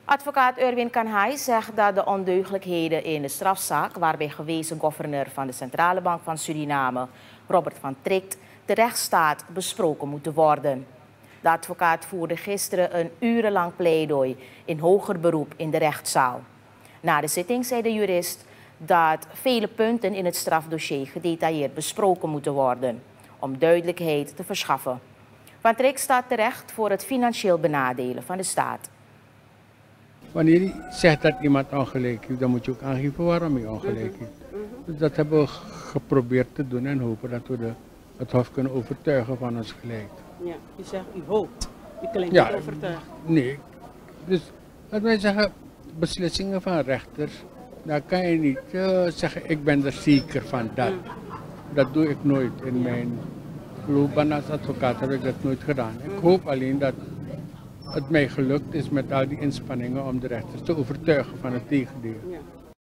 Advocaat Erwin Kanhai zegt dat de ondeugdelijkheden in de strafzaak, waarbij gewezen gouverneur van de Centrale Bank van Suriname, Robert van Tricht, terecht staat, besproken moeten worden. De advocaat voerde gisteren een urenlang pleidooi in hoger beroep in de rechtszaal. Na de zitting zei de jurist dat vele punten in het strafdossier gedetailleerd besproken moeten worden, om duidelijkheid te verschaffen. Van Tricht staat terecht voor het financieel benadelen van de staat. Wanneer je zegt dat iemand ongelijk heeft, dan moet je ook aangeven waarom hij ongelijk heeft. Dus dat hebben we geprobeerd te doen en hopen dat we het Hof kunnen overtuigen van ons gelijk. Ja, u zegt u hoopt, u klinkt niet overtuigd. Nee, dus laten wij zeggen, beslissingen van rechters, daar kan je niet zeggen ik ben er zeker van dat. Dat doe ik nooit in mijn loopbaan als advocaat, heb ik dat nooit gedaan. Ik hoop alleen dat het mij gelukt is met al die inspanningen om de rechters te overtuigen van het tegendeel. Ja.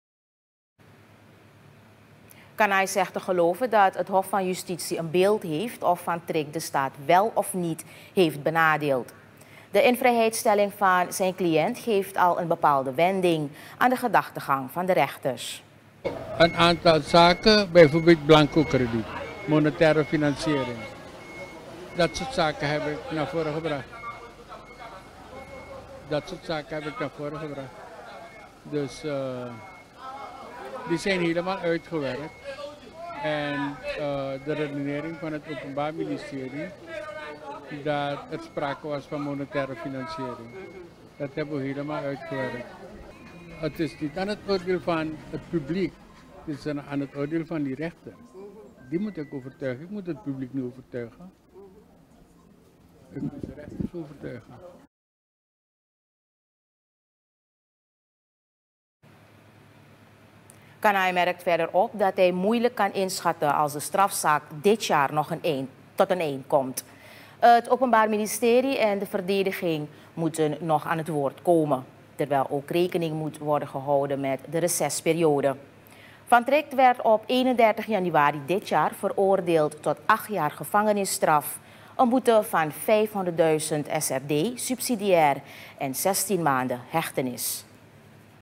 Kanhai zegt te geloven dat het Hof van Justitie een beeld heeft of Van Tricht de staat wel of niet heeft benadeeld. De invrijheidstelling van zijn cliënt geeft al een bepaalde wending aan de gedachtegang van de rechters. Een aantal zaken, bijvoorbeeld blanco krediet, monetaire financiering. Dat soort zaken heb ik naar voren gebracht. Dus die zijn helemaal uitgewerkt. En de redenering van het Openbaar Ministerie dat er sprake was van monetaire financiering. Dat hebben we helemaal uitgewerkt. Het is niet aan het oordeel van het publiek, het is aan het oordeel van die rechter. Die moet ik overtuigen, ik moet het publiek niet overtuigen. Ik moet de rechters overtuigen. Kanhai merkt verder op dat hij moeilijk kan inschatten als de strafzaak dit jaar nog tot een eind komt. Het Openbaar Ministerie en de verdediging moeten nog aan het woord komen, terwijl ook rekening moet worden gehouden met de recessperiode. Van Tricht werd op 31 januari dit jaar veroordeeld tot 8 jaar gevangenisstraf, een boete van 500.000 SRD, subsidiair en 16 maanden hechtenis.